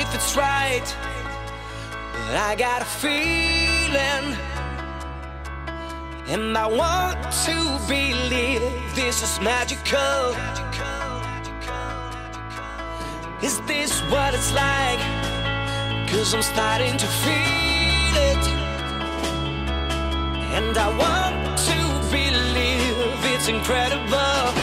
if it's right, but I got a feeling, and I want to believe this is magical. Is this what it's like? 'Cause I'm starting to feel it, and I want to believe it's incredible.